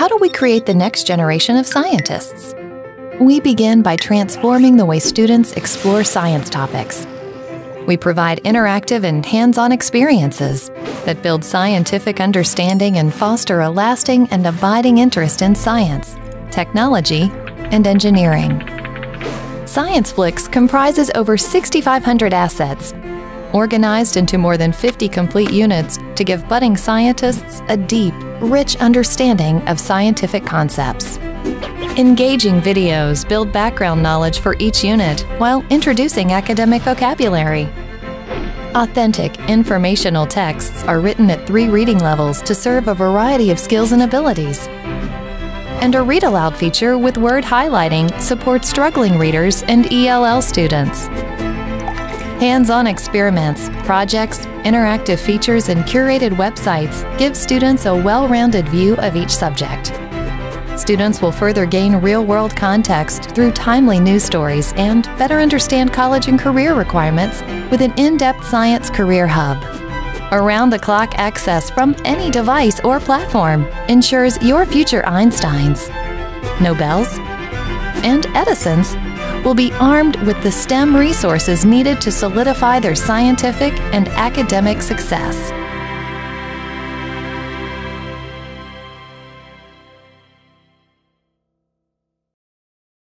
how do we create the next generation of scientists? We begin by transforming the way students explore science topics. We provide interactive and hands-on experiences that build scientific understanding and foster a lasting and abiding interest in science, technology, and engineering. ScienceFlix comprises over 6,500 assets, organized into more than 50 complete units to give budding scientists a deep, rich understanding of scientific concepts. Engaging videos build background knowledge for each unit while introducing academic vocabulary. Authentic, informational texts are written at 3 reading levels to serve a variety of skills and abilities. And a read aloud feature with word highlighting supports struggling readers and ELL students. Hands-on experiments, projects, interactive features, and curated websites give students a well-rounded view of each subject. Students will further gain real-world context through timely news stories and better understand college and career requirements with an in-depth science career hub. Around-the-clock access from any device or platform ensures your future Einsteins, Nobels, and Edisons will be armed with the STEM resources needed to solidify their scientific and academic success.